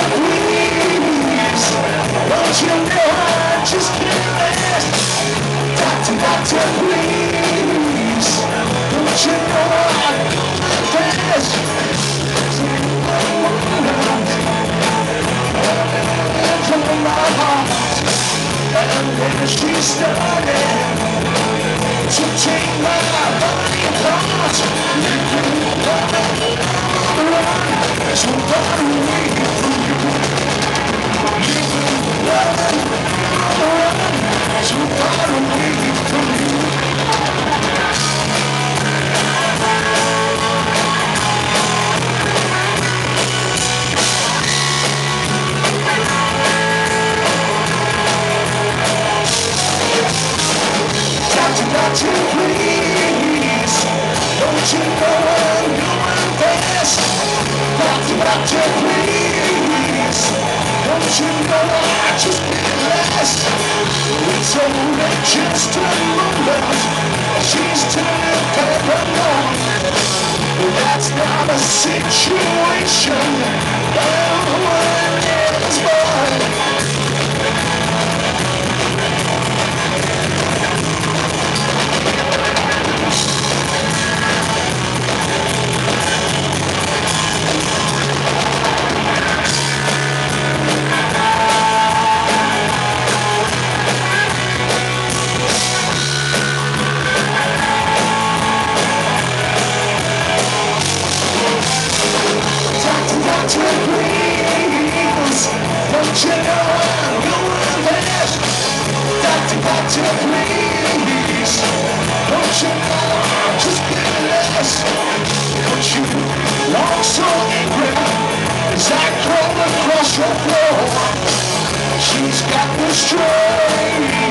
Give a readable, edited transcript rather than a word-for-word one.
please. Don't you know I just can't last? Doctor, doctor, please. Don't you know I can't last? From my heart, and then she started to take my body apart. So far away from you, so far away from you. Doctor, doctor, please. Don't you know I'm going fast? Doctor, doctor, please. Don't you know I just can't last? It's only just a moment. She's turning paranoid. That's not a situation. Everyone is mine. Doctor, please. Don't you know I'm going fast? Doctor, doctor, please. Don't you know I'm just getting lost? Don't you walk so angry as I crawl across your floor? She's got the strength.